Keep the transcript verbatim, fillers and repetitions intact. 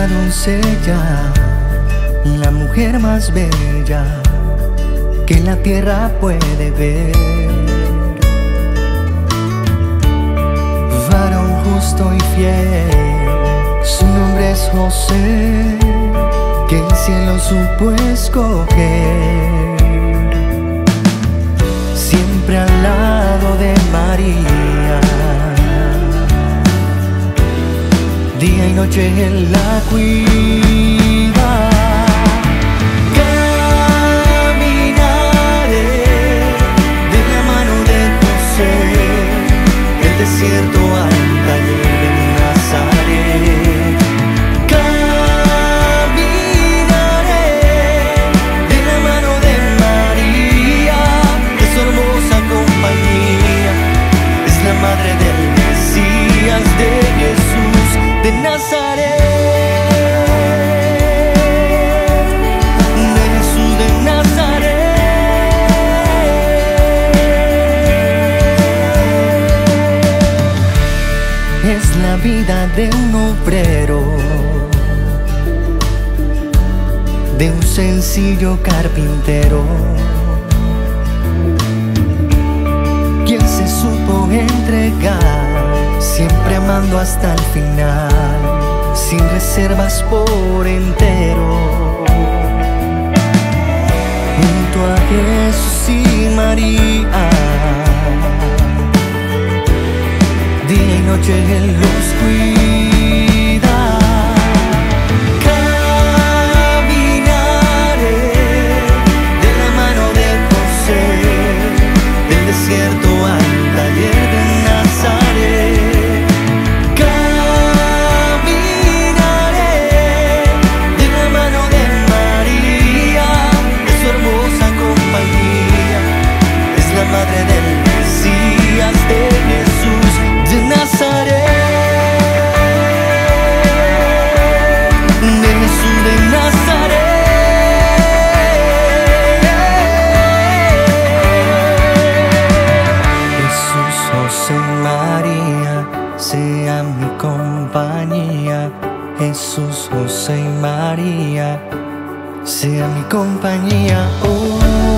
doncella, la mujer más bella que la tierra puede ver. Varón justo y fiel, su nombre es José, que el cielo supo escoger. Siempre al lado de María, día y noche él la cuida. Caminaré de la mano de José, del desierto al taller de Nazaret. Caminaré de la mano de María, de su hermosa compañía, es la madre del Mesías, de Jesús de Nazaret, de Jesús de Nazaret. Es la vida de un obrero, de un sencillo carpintero, quien se supo entregar, siempre amando hasta el final, sin reservas por entero. Junto a Jesús y María, día y noche él los cuida. Caminaré de la mano de José, del desierto al taller de Nazaret. Caminaré de la mano de María, de su hermosa compañía, es la madre del Mesías, de Jesús de Nazaret, de Jesús de Nazaret. Jesús, José y María, sea mi compañía. Jesús, José y María, sea mi compañía. Oh.